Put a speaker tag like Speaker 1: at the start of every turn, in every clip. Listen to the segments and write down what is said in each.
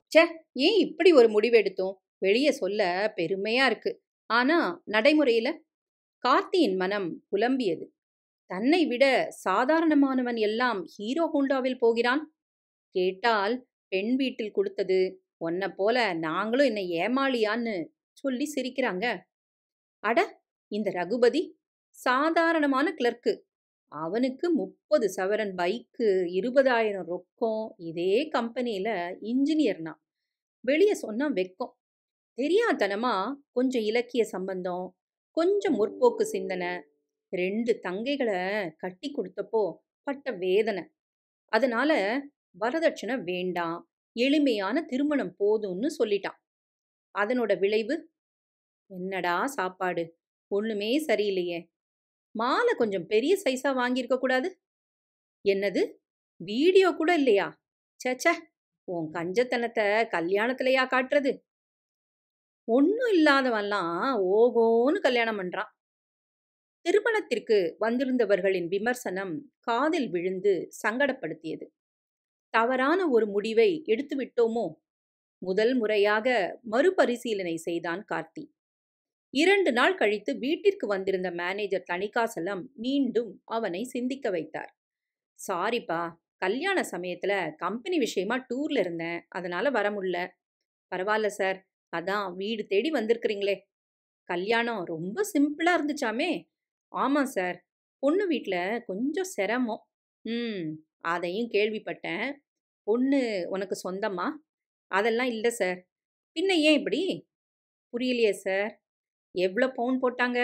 Speaker 1: ச்சே! ஏன் இப்படி ஒரு முடிவெடுத்தோம்? வெளிய சொல்ல பெருமையா இருக்கு. ஆனா நடைமுறையில? கார்த்தியின் மனம் புலம்பியது. தன்னை விட சாதாரணமானவன் எல்லாம் ஹீரோ ஹோண்டாவில் போகிறான். கேட்டால் பெண் வீட்டில் குடுத்தது. உன்ன போல நாங்களும் என்ன ஏமாளியான்னு சொல்லி சிரிக்கிறாங்க. அட! இந்த ரகுபதி சாதாரணமான கிளர்க்கு. அவனுக்கு 30 சவரன் பைக்கு, 20,000 ரொக்கம். இதே கம்பெனியில இன்ஜினியர்னா. வெளிய சொன்னா வெட்கம். தெரியாத்தனமா கொஞ்சம் இலக்கிய சம்பந்தம், கொஞ்சம் முற்போக்கு சிந்தனை, 2 தங்கைகள கட்டி குடுத்தப்போ பட்ட வேதனை. அதனால வரதட்சணை வேண்டாம், எளிமையான திருமணம் போதும்னு சொல்லிட்டான். அதனோட விளைவு? என்னடா சாப்பாடு? ஒண்ணுமே சரியில்லையே! மாலை கொஞ்சம் பெரிய சைஸா வாங்கியிருக்க கூடாது? என்னது? வீடியோ கூட இல்லையா? ச்சே! உன் கஞ்சத்தனத்த கல்யாணத்திலயா காட்டுறது? ஒண்ணும் இல்லாதவன்லாம் ஓஹோன்னு கல்யாணம் பண்றான். திருமணத்திற்கு வந்திருந்தவர்களின் விமர்சனம் காதில் விழுந்து சங்கடப்படுத்தியது. தவறான ஒரு முடிவை எடுத்துவிட்டோமோ? முதல் முறையாக மறுபரிசீலனை செய்தான் கார்த்தி. 2 நாள் கழித்து வீட்டிற்கு வந்திருந்த மேனேஜர் தணிகாசலம் மீண்டும் அவனை சிந்திக்க வைத்தார். சாரிப்பா, கல்யாண சமயத்துல கம்பெனி விஷயமா டூர்ல இருந்தேன். அதனால வர முடியல. பரவாயில்ல சார். அதான் வீடு தேடி வந்திருக்கிறீங்களே. கல்யாணம் ரொம்ப சிம்பிளா இருந்துச்சாமே? ஆமா சார். பொண்ணு வீட்ல கொஞ்சம் சிரமம். ம். அதையும் கேள்விப்பட்டேன். பொண்ணு உனக்கு சொந்தமா? அதெல்லாம் இல்ல சார். பின்ன ஏன் இப்படி? புரியலையே சார். எவ்ளோ பவுன் போட்டாங்க?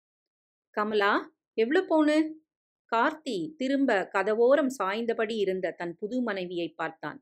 Speaker 1: கமலா, எவ்ளோ பவுனு? கார்த்தி திரும்ப கதவோரம் சாய்ந்தபடி இருந்த தன் புது மனைவியை பார்த்தான்.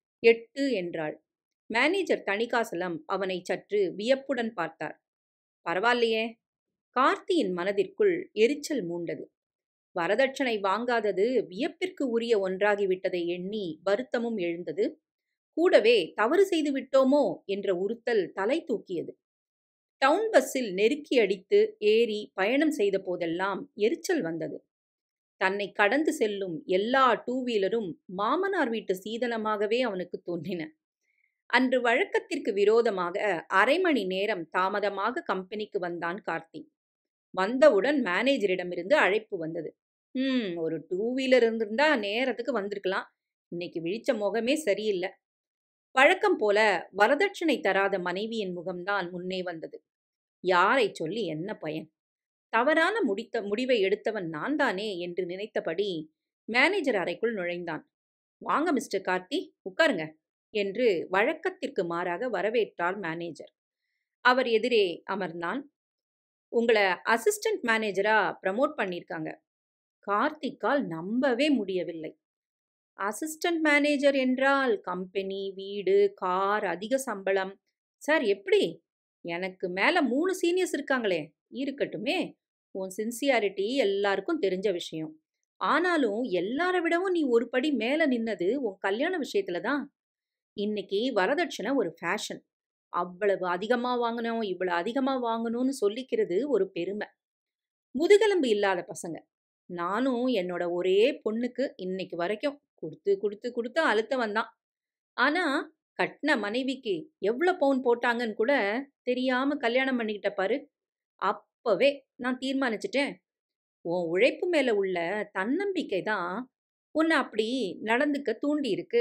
Speaker 1: 8 என்றாள். மேனேஜர் தணிகாசலம் அவனை சற்று வியப்புடன் பார்த்தார். பரவாயில்லையே. கார்த்தியின் மனதிற்குள் எரிச்சல் மூண்டது. வரதட்சணை வாங்காதது வியப்பிற்கு உரிய ஒன்றாகிவிட்டதை எண்ணி வருத்தமும் எழுந்தது. கூடவே தவறு செய்து விட்டோமோ என்ற உறுத்தல் தலை தூக்கியது. டவுன் பஸ்ஸில் நெருக்கி அடித்து ஏறி பயணம் செய்த போதெல்லாம் எரிச்சல் வந்தது. தன்னை கடந்து செல்லும் எல்லா டூ வீலரும் மாமனார் வீட்டு சீதனமாகவே அவனுக்கு தோன்றின. அன்று வழக்கத்திற்கு விரோதமாக 1/2 மணி நேரம் தாமதமாக கம்பெனிக்கு வந்தான் கார்த்தி. வந்தவுடன் மேனேஜரிடமிருந்து அழைப்பு வந்தது. ஒரு டூ வீலர் இருந்திருந்தா நேரத்துக்கு வந்திருக்கலாம். இன்னைக்கு விழிச்ச முகமே சரியில்லை. வழக்கம் போல வரதட்சணை தராத மனைவியின் முகம்தான் முன்னே வந்தது. யாரை சொல்லி என்ன பயன்? தவறான முடிவை எடுத்தவன் நான் தானே என்று நினைத்தபடி மேனேஜர் அறைக்குள் நுழைந்தான். வாங்க மிஸ்டர் கார்த்தி, உட்காருங்க என்று வழக்கத்திற்கு மாறாக வரவேற்றார் மேனேஜர். அவர் எதிரே அமர்ந்தான். உங்களை அசிஸ்டன்ட் மேனேஜரா ப்ரமோட் பண்ணியிருக்காங்க. கார்த்திக்கால் நம்பவே முடியவில்லை. அசிஸ்டன்ட் மேனேஜர் என்றால் கம்பெனி, வீடு, கார், அதிக சம்பளம். சார் எப்படி? எனக்கு மேல 3 சீனியர்ஸ் இருக்காங்களே. இருக்கட்டுமே. உன் சின்சியாரிட்டி எல்லாருக்கும் தெரிஞ்ச விஷயம். ஆனாலும் எல்லார விடவும் நீ ஒரு படி மேல நின்னது உன் கல்யாண விஷயத்துல தான். இன்னைக்கு வரதட்சணை ஒரு ஃபேஷன். அவ்வளவு அதிகமா வாங்கணும், இவ்வளவு அதிகமா வாங்கணும்னு சொல்லிக்கிறது ஒரு பெருமை. முதுகெலும்பு இல்லாத பசங்க. நானும் என்னோட ஒரே பொண்ணுக்கு இன்னைக்கு வரைக்கும் குடுத்து குடுத்து குடுத்து அழுத்தவன் தான். ஆனா கட்ன மனைவிக்கு எவ்வளோ பவுன் போட்டாங்கன்னு கூட தெரியாம கல்யாணம் பண்ணிக்கிட்ட பாரு. அப்பவே நான் தீர்மானிச்சுட்டேன். உன் உழைப்பு மேல உள்ள தன்னம்பிக்கை தான் உன்னை அப்படி நடந்துக்க தூண்டி இருக்கு.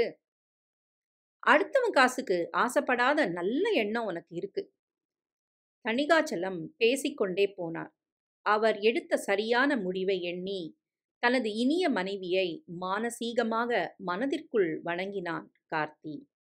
Speaker 1: அடுத்தவன் காசுக்கு ஆசைப்படாத நல்ல எண்ணம் உனக்கு இருக்கு. தணிகாச்சலம் பேசிக்கொண்டே போனார். அவர் எடுத்த சரியான முடிவை எண்ணி தனது இனிய மனைவியை மானசீகமாக மனதிற்குள் வணங்கினான் கார்த்தி.